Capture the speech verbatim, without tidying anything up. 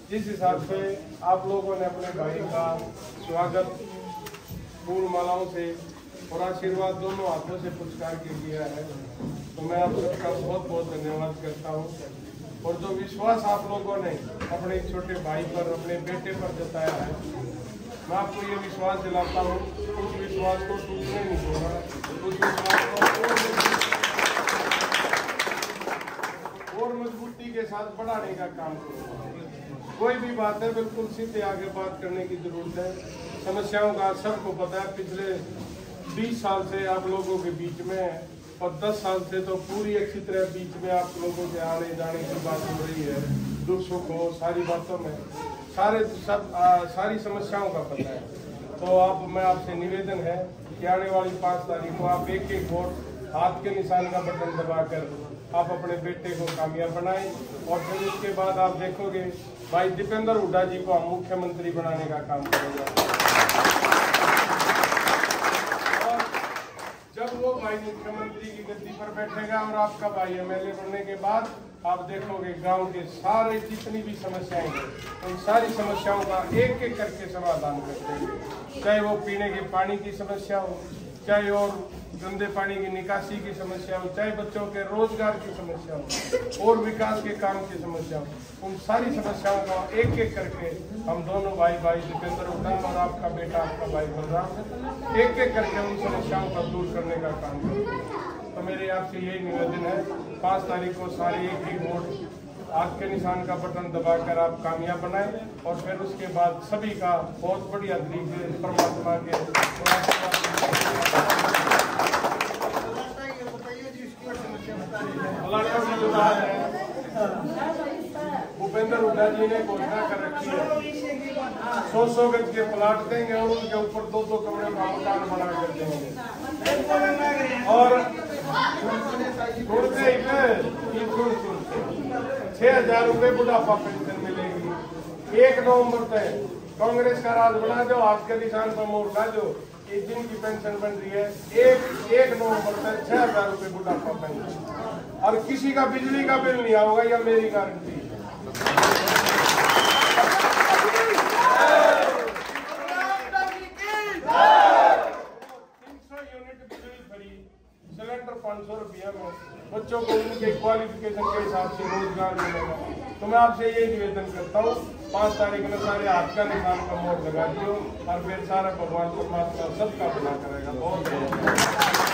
जिस हिसाब से आप लोगों ने अपने भाई का स्वागत फूल मालाओं से और आशीर्वाद दोनों हाथों से पुरस्कार के किया है, तो मैं आप सबका बहुत बहुत धन्यवाद करता हूँ। और जो विश्वास आप लोगों ने अपने छोटे भाई पर, अपने बेटे पर जताया है, मैं आपको ये विश्वास दिलाता हूँ, उस विश्वास को टूटने नहीं दूंगा। उस विश्वास को और मजबूती के साथ बढ़ाने का काम करूँगा। कोई भी बात है बिल्कुल सीधे आगे बात करने की जरूरत है। समस्याओं का सबको पता है, पिछले बीस साल से आप लोगों के बीच में है और दस साल से तो पूरी अच्छी तरह बीच में आप लोगों के आने जाने की बात हो रही है। दुख सुख हो, सारी बातों में सारे सब आ, सारी समस्याओं का पता है। तो आप मैं आपसे निवेदन है कि आने वाली पाँच तारीख को आप एक एक वोट हाथ के निशान का बटन दबाकर आप अपने बेटे को कामयाब बनाएं और फिर उसके बाद आप देखोगे भाई दीपेंद्र हुड्डा जी को हम मुख्यमंत्री बनाने का काम करेंगे। और जब वो भाई मुख्यमंत्री की गद्दी पर बैठेगा और आपका भाई एमएलए बनने के बाद आप देखोगे गांव के सारे जितनी भी समस्याएं हैं उन सारी समस्याओं का एक एक करके समाधान करते हैं। चाहे वो पीने के पानी की समस्या हो, चाहे और गंदे पानी की निकासी की समस्या हो, चाहे बच्चों के रोजगार की समस्या हो और विकास के काम की समस्या हो, उन सारी समस्याओं का एक एक करके हम दोनों भाई भाई दीपेंद्र हुड्डा और आपका बेटा आपका भाई बलराम एक एक करके उन समस्याओं को दूर करने का काम करेंगे। तो मेरे आपसे यही निवेदन है, पाँच तारीख को सारे एक ही वोट हाथ के निशान का बटन दबाकर आप कामयाब बनाएं और फिर उसके बाद सभी का बहुत बढ़िया तरीके परमात्मा के भूपेंद्र हुड्डा जी ने घोषणा कर रखी है सौ सौ गज के प्लाट देंगे और उनके ऊपर दो दो कमरे का मकान बना कर देंगे। और छह हजार रूपए बुढ़ापा पेंशन मिलेगी। एक नवंबर तक कांग्रेस का राज बना दो, हाथ के निशान पर मोड़ खा दो, एक दिन की पेंशन बन रही है एक एक नवंबर तक छह हजार रूपए बुढ़ापा पेंशन। और किसी का बिजली का बिल नहीं आएगा, यह मेरी गारंटी है। तीन सौ यूनिट बिजली फ्री, सिलेंडर पाँच सौ रुपया में, बच्चों को उनके क्वालिफिकेशन के हिसाब से रोजगार मिलेगा। तो मैं आपसे यही निवेदन करता हूँ, पाँच तारीख में सारे हाथ का निशान का मोड़ लगा दियो और फिर सारा भगवान परमात्मा सबका भला करेगा। बहुत